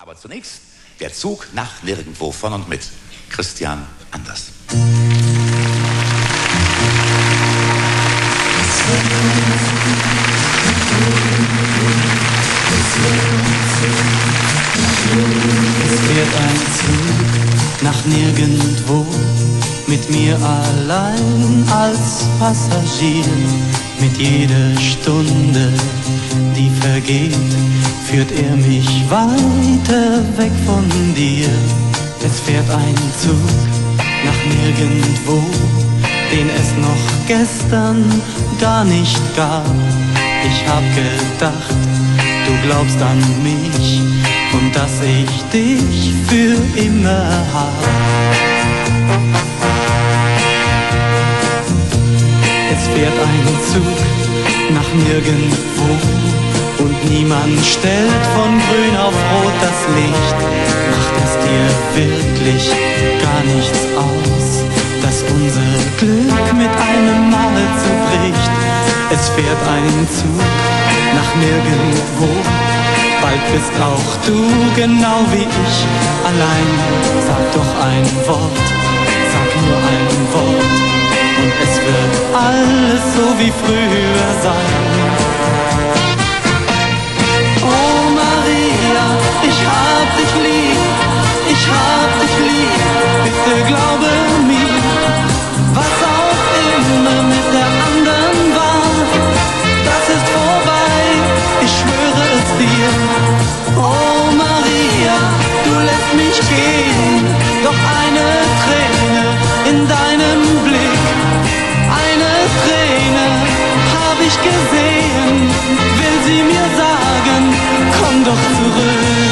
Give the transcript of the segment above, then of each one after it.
Aber zunächst der Zug nach Nirgendwo von und mit Christian Anders. Es fährt ein Zug nach Nirgendwo, mit mir allein als Passagier. Mit jeder Stunde, die vergeht, führt er mich weiter weg von dir. Es fährt ein Zug nach Nirgendwo, den es noch gestern gar nicht gab. Ich hab gedacht, du glaubst an mich und dass ich dich für immer hab. Es fährt ein Zug nach Nirgendwo und niemand stellt von grün auf rot das Licht. Macht es dir wirklich gar nichts aus, dass unser Glück mit einem Mal zerbricht? Es fährt ein Zug nach Nirgendwo, bald bist auch du genau wie ich allein. Sag doch ein Wort, sag nur ein Wort, und es wird alles so wie früher sein. Oh Maria, ich hab dich lieb, ich hab dich lieb, bitte glaube mir, was auch immer mit der anderen war, das ist vorbei, ich schwöre es dir. Oh Maria, du lässt mich gehen, doch eine Träne in deinem Blick, eine Träne hab ich gesehen, will sie mir sagen, komm doch zurück.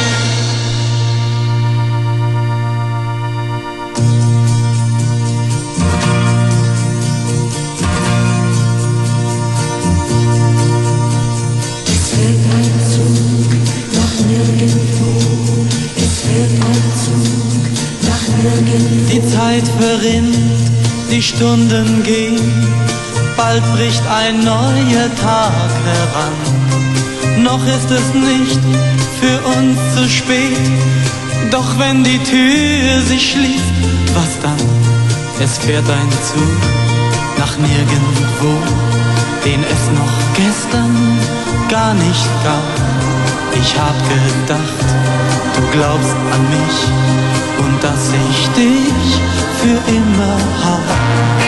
Es fährt ein Zug nach nirgendwo, es fährt ein Zug nach nirgendwo. Die Zeit verrinnt, die Stunden gehen, bald bricht ein neuer Tag heran. Noch ist es nicht für uns zu spät, doch wenn die Tür sich schließt, was dann? Es fährt ein Zug nach nirgendwo, den es noch gestern gar nicht gab. Ich hab gedacht, du glaubst an mich und dass ich dich für immer hab.